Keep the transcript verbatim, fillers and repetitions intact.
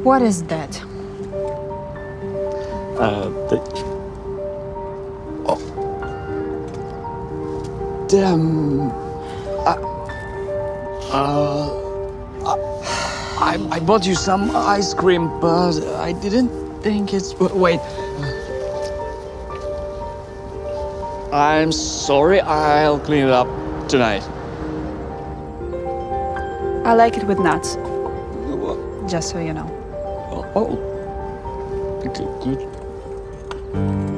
What is that? Uh, the... Oh. Damn. Uh, uh, I, I bought you some ice cream, but I didn't think it's... Wait. I'm sorry, I'll clean it up tonight. I like it with nuts. Just so you know. Oh, oh. Good, good.